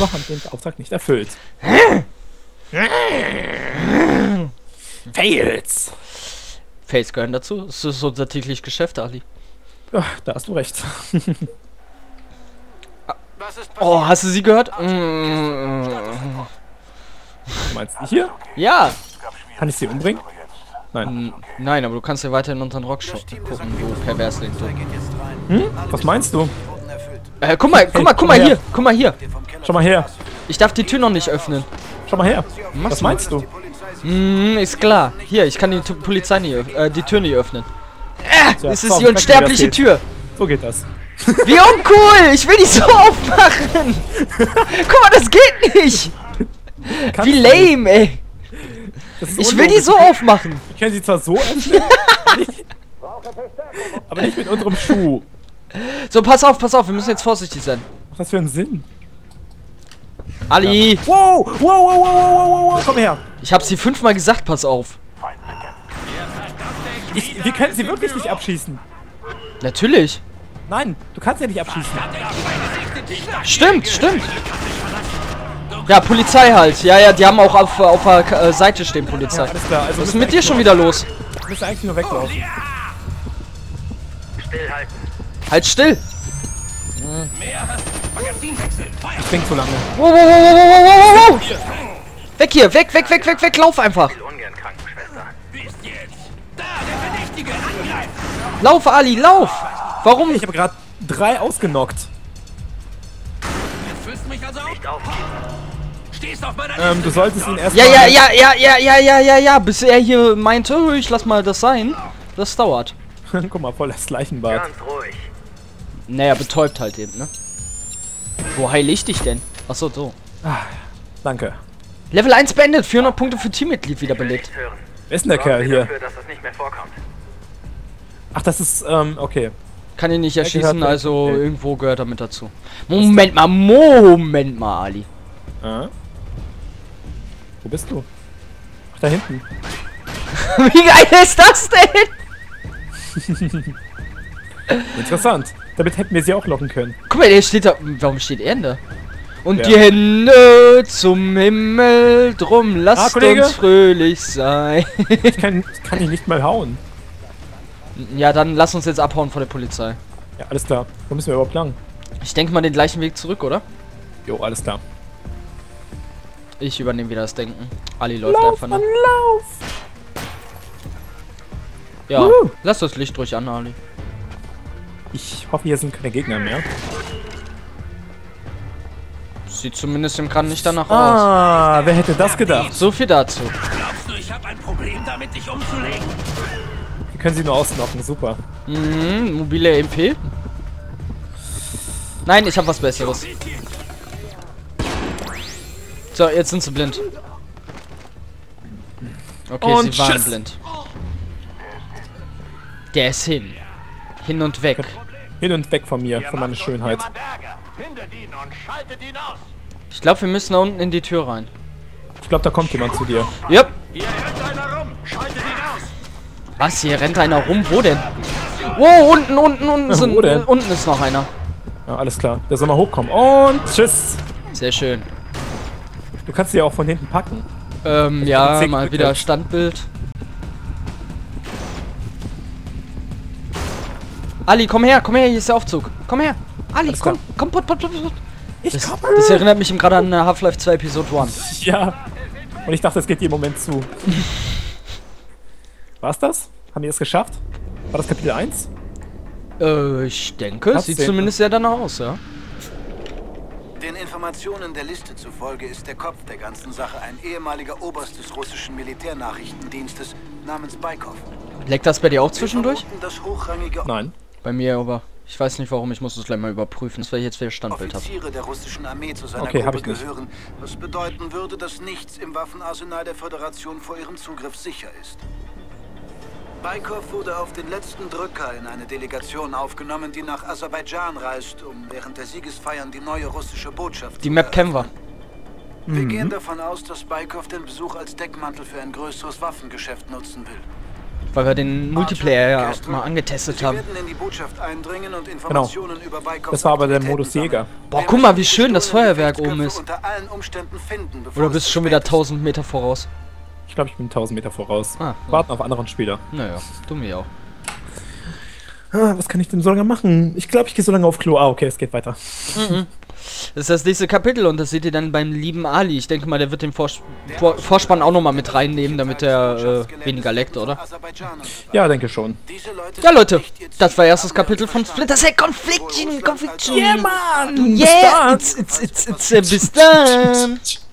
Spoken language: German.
Noch haben den Auftrag nicht erfüllt. Fails! Fails gehören dazu. Das ist unser tägliches Geschäft, Ali. Ach, da hast du recht. Oh, hast du sie gehört? Meinst du hier? Ja. Kann ich sie umbringen? Nein. Nein, aber du kannst ja weiter in unseren Rockshop gucken, du Perversling. Was meinst du? Guck mal hier. Guck mal hier. Schau mal her. Ich darf die Tür noch nicht öffnen. Schau mal her. Was meinst du? Ist klar. Hier, ich kann die Polizei nicht die Tür nicht öffnen. Es ist so, die unsterbliche Tür. So geht das. Wie uncool! Ich will die so aufmachen! Guck mal, das geht nicht! Wie lame, ey! Ich will die so aufmachen! Ich kann sie zwar so öffnen, aber nicht mit unserem Schuh. So, pass auf, wir müssen jetzt vorsichtig sein. Was ist das für einen Sinn? Ali! Wow, komm her! Ich hab's dir 5-mal gesagt, pass auf. Wir können sie wirklich nicht abschießen. Natürlich. Nein, du kannst ja nicht abschießen. Stimmt. Ja, Polizei halt. Ja, die haben auch auf der Seite stehen, Polizei. Ja, alles klar. Also was ist mit dir schon wieder los? Du musst eigentlich nur weglaufen. Stillhalten. Halt still! Das klingt zu lange. Wow. Weg hier, weg, lauf einfach! Ungern, Krankenschwester. Lauf, Ali, lauf! Warum? Ich habe gerade 3 ausgenockt. Nicht aufgeben. Du solltest ihn erst Ja, bis er hier meinte, ich lass mal das sein. Das dauert. Guck mal, voll das Leichenbad. Ganz ruhig. Naja, betäubt halt eben, ne? Wo heil ich dich denn? Achso, so. Danke. Level 1 beendet, 400 Punkte für Teammitglied wiederbelebt. Nichts hören. Wer ist denn der Sorgen Kerl Sie hier? dafür, dass das nicht mehr vorkommt. Ach, das ist, okay. Kann ihn nicht Der erschießen, gehört- also okay. irgendwo gehört er mit dazu. Moment mal, Ali. Wo bist du? Ach, da hinten. Wie geil ist das denn? Interessant. Damit hätten wir sie auch locken können. Guck mal, der steht da. Warum steht er denn da? Und Ja. die Hände zum Himmel, drum lasst Kollege. uns fröhlich sein. Ich kann ihn nicht mal hauen. Ja, dann lass uns jetzt abhauen vor der Polizei. Ja, alles klar. Wo müssen wir überhaupt lang? Ich denke mal den gleichen Weg zurück, oder? Jo, alles klar. Ich übernehme wieder das Denken. Ali läuft Lauf, einfach Mann, nur. lauf! Ja, lass das Licht ruhig an, Ali. Ich hoffe, hier sind keine Gegner mehr. Sieht zumindest im Kran nicht danach aus. Ah, wer hätte das gedacht? So viel dazu. Glaubst du, ich habe ein Problem damit, dich umzulegen? Wir können sie nur ausnocken, super. Mobile MP. Nein, ich habe was Besseres. So, jetzt sind sie blind. Okay, Und sie waren tschüss. blind. Der ist hin. Hin und weg. Hin und weg von mir, von meiner Schönheit. Ich glaube, wir müssen da unten in die Tür rein. Ich glaube, da kommt jemand zu dir. Yep. Hier rennt einer rum. Schaltet ihn aus. Was? Hier rennt einer rum? Wo denn? Wo? Unten sind. Wo denn? Unten ist noch einer. Ja, alles klar. Der soll mal hochkommen. Und tschüss. Sehr schön. Du kannst sie ja auch von hinten packen. Ja, Zehn mal Stück wieder jetzt. Standbild. Ali, komm her, hier ist der Aufzug. Komm her. Ali, Alles komm, klar. put. Ich Das, komme. das erinnert mich gerade an Half-Life 2 Episode 1. Ja. Und ich dachte, es geht jeden Moment zu. War's das? Haben wir es geschafft? War das Kapitel 1? Ich denke, Hat's sieht den- zumindest sehr danach aus, ja. Den Informationen der Liste zufolge ist der Kopf der ganzen Sache ein ehemaliger Oberst des russischen Militärnachrichtendienstes namens Baikov. Leckt das bei dir auch Wir zwischendurch? vermuten, dass hochrangige Nein. Bei mir aber. Ich weiß nicht warum, ich muss das gleich mal überprüfen, weil ich jetzt wieder Standbild habe. Offiziere der russischen Armee zu seiner Okay, hab Gruppe ich nicht. gehören, was bedeuten würde, dass nichts im Waffenarsenal der Föderation vor ihrem Zugriff sicher ist. Baikov wurde auf den letzten Drücker in eine Delegation aufgenommen, die nach Aserbaidschan reist, um während der Siegesfeiern die neue russische Botschaft Die zu Map kennen wir. Wir gehen davon aus, dass Baikov den Besuch als Deckmantel für ein größeres Waffengeschäft nutzen will. Weil wir den Multiplayer ja mal angetestet Sie haben. werden in die Botschaft eindringen und Informationen über Beikovs Das war aber der Aktivitäten Modus Jäger. sammeln. Boah, guck mal, wie schön das Feuerwerk oben ist. Unter allen Umständen finden, bevor Oder es bist du zu schon wieder spät ist. 1000 Meter voraus? Ich glaube, ich bin 1000 Meter voraus. Ah, Warten auf anderen Spieler. naja, du mir auch. Was kann ich denn so lange machen? Ich glaube, ich gehe so lange auf Klo. Ah, okay, es geht weiter. Das ist das nächste Kapitel und das seht ihr dann beim lieben Ali. Ich denke mal, der wird den Vorspann auch nochmal mit reinnehmen, damit er weniger leckt, oder? Ja, denke schon. Ja, Leute, das war erstes Kapitel von Splinter Cell Conviction. Yeah, Mann! Yeah, it's bis dann!